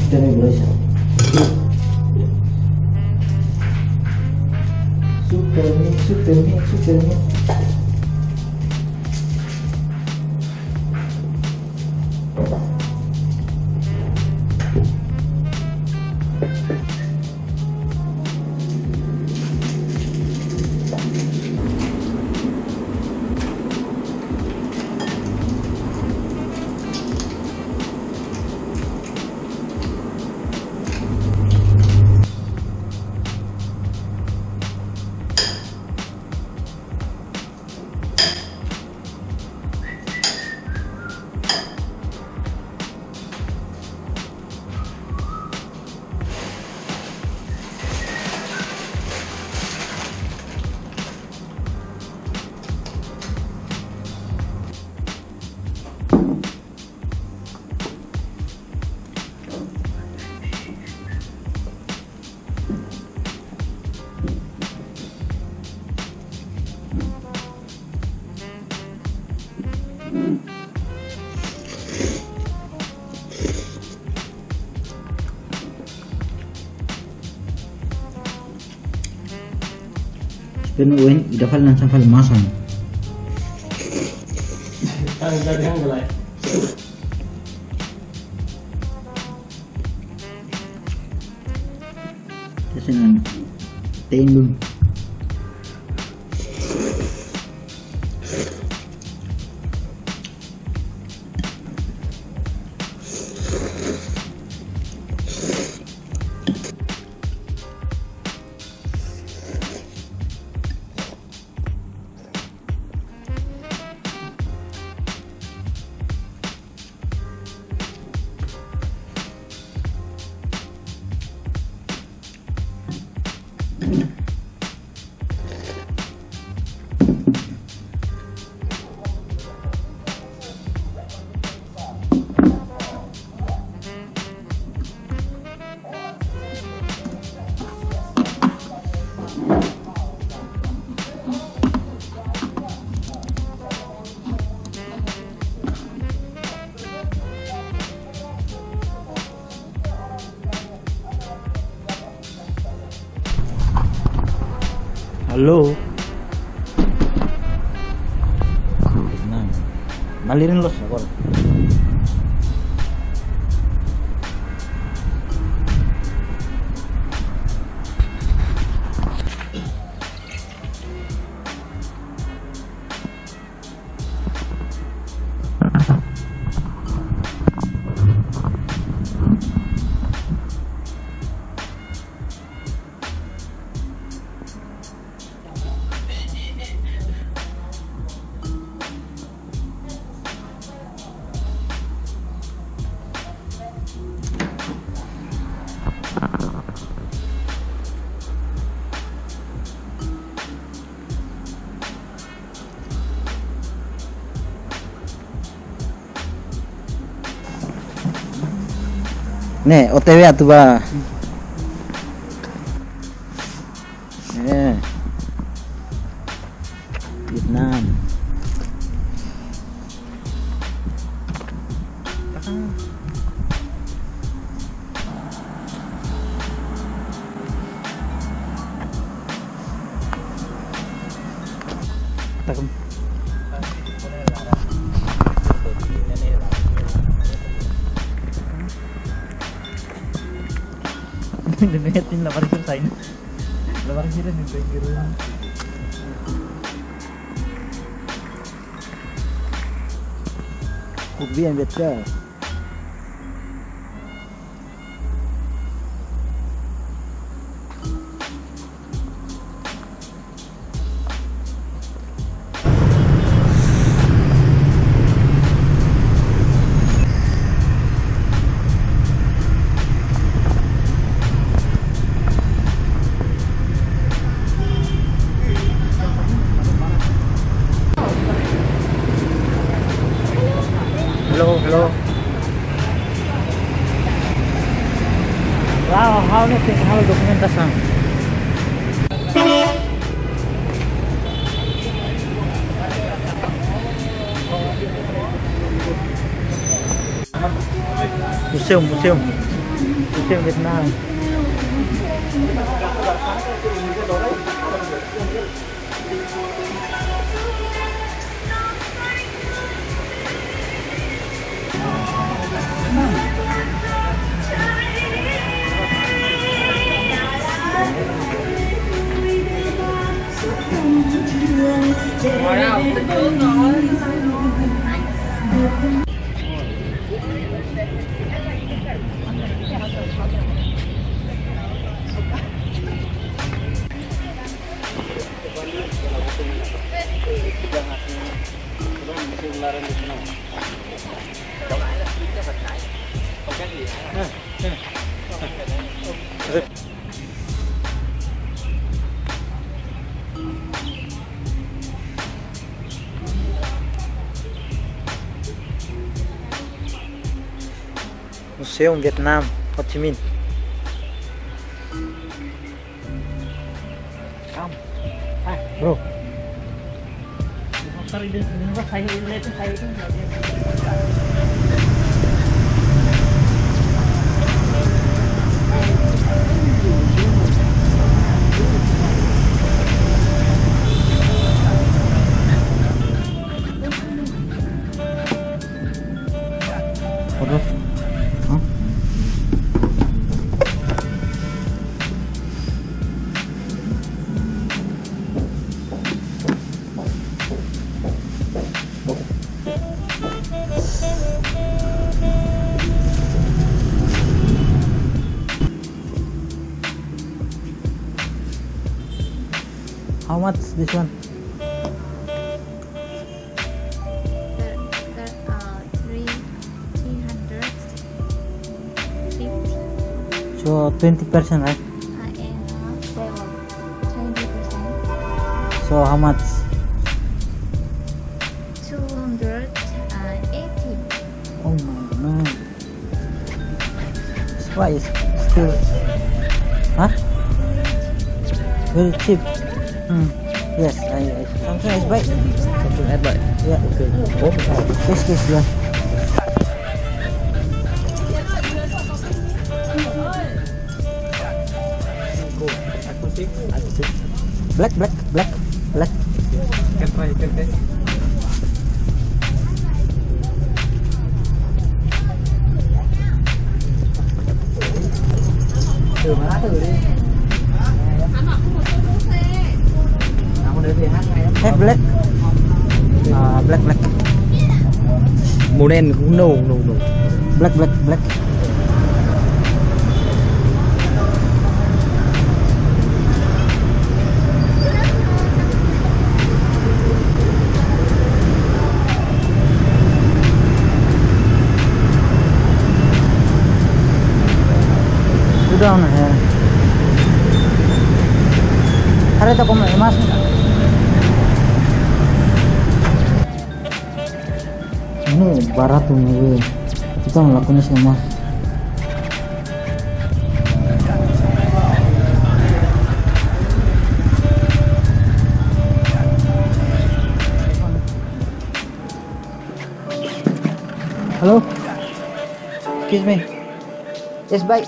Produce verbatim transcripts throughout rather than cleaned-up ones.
tenebrosa. Superman, Superman, Superman. Pero wen ida fal nan san fal masan. Ang dagang galay. Kasi nan tain dun. Halo. Nah, malirin los akol. Nih, O T W atuh bah. Eh. Vietnam. Takem. Dinihatin lah parang sign. Parang sila ni Begiro. Kubian betul. Hello, hello. Wow, how nih sih how dokumentasan. Museum, museum. Museum Vietnam. Museum Vietnam, Ho Chi Minh. Come, hi, bro. Sorry, this is what I let What? Huh? How much this one? So twenty percent, right? Uh, and uh, twenty percent. So how much? two hundred eighty. Oh my god. This price is still, huh? Very cheap. Hmm. Yes, I, I Samsung S buy. Samsung S buy. Yeah. Okay. Oh, This case yeah. Black, black, black, black. Can try, can try. Thử má thử đi. Hết black. À, black, black. Màu đen cũng nâu, nâu, nâu. Black, black, black. Down here. Ada toko emas. Ini barat tuh nih. Kita ngelakuin sih emas. Halo. Excuse me. Yes, bye.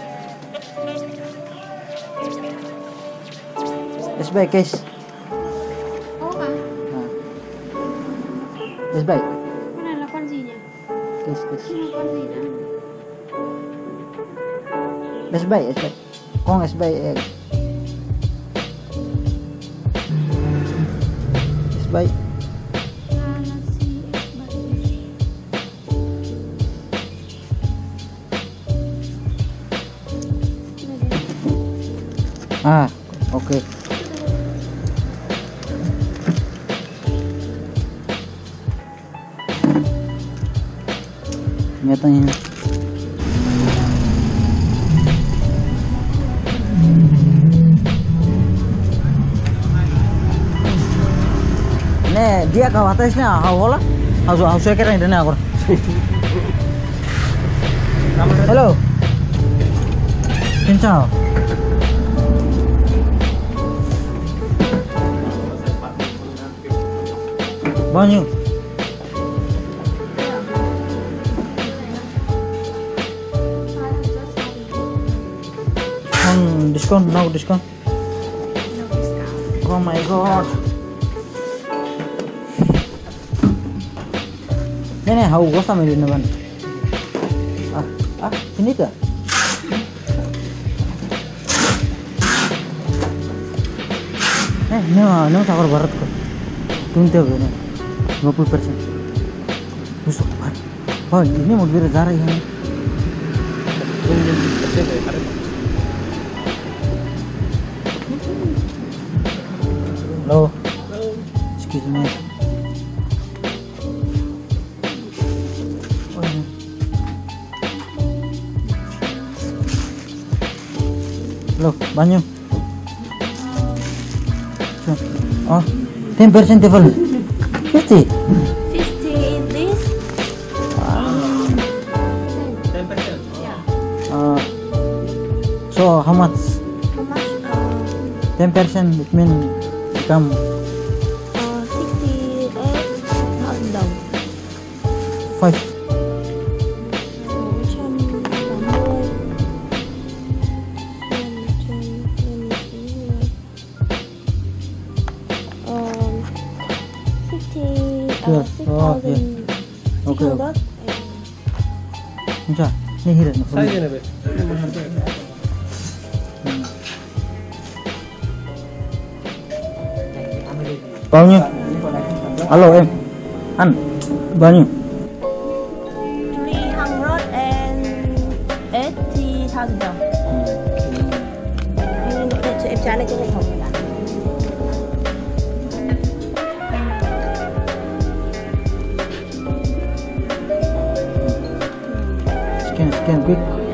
Yes, bye, guys. Ố à? À. Yes, bye. Cái này là con gì nhỉ? Guys, guys. Cái này con gì nữa? Yes, bye, yes, bye. Con yes, bye. Eh. Yes, bye. Ah, okay. Nyatanya. Nih dia kau atasnya hawala, harus harus saya kira ini aku. Halo. Ciao. Bao nhiêu? Hmm, discount, no discount. No discount. Oh my god. Ini how was sama di depan. Ah, ah, ini tuh. Eh, ini ini sakar barat kok. Tuntuk ini. lima puluh persen. Busuk banget. Oh, ini mau beli Zara ini. Hello. Excuse me. Oh, ini. Hello, banyu. Oh, ten percent level. fifty. fifty is this? Uh, so how much? How much? Uh, ten percent it mean become uh, sixty-eight thousand đồng. five. một trăm tám mươi. Um, sixty, uh, Yes. six Oh, thousand. Okay, okay. hundred. Enja, ini hidup. 사이즈 내배. Banyu. Halo em. An. Banyu. three hundred eighty thousand đồng. Em cho em trả lại cái hợp đồng này đã. Scan, scan quick.